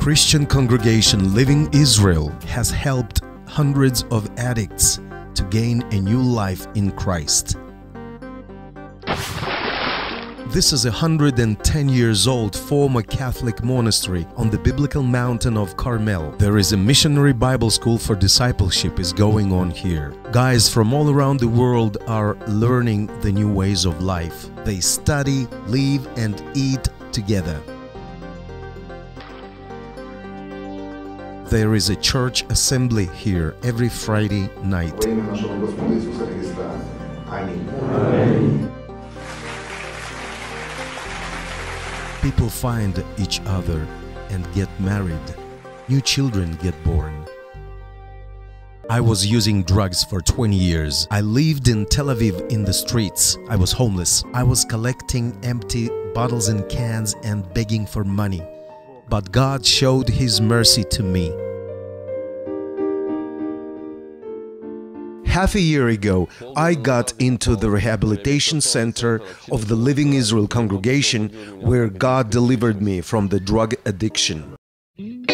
Christian congregation Living Israel has helped hundreds of addicts to gain a new life in Christ. This is a 110 years old former Catholic monastery on the biblical mountain of Carmel. There is a missionary Bible school for discipleship is going on here. Guys from all around the world are learning the new ways of life. They study, live and eat together. There is a church assembly here every Friday night. People find each other and get married. New children get born. I was using drugs for 20 years. I lived in Tel Aviv in the streets. I was homeless. I was collecting empty bottles and cans and begging for money. But God showed His mercy to me. Half a year ago, I got into the rehabilitation center of the Living Israel congregation, where God delivered me from the drug addiction.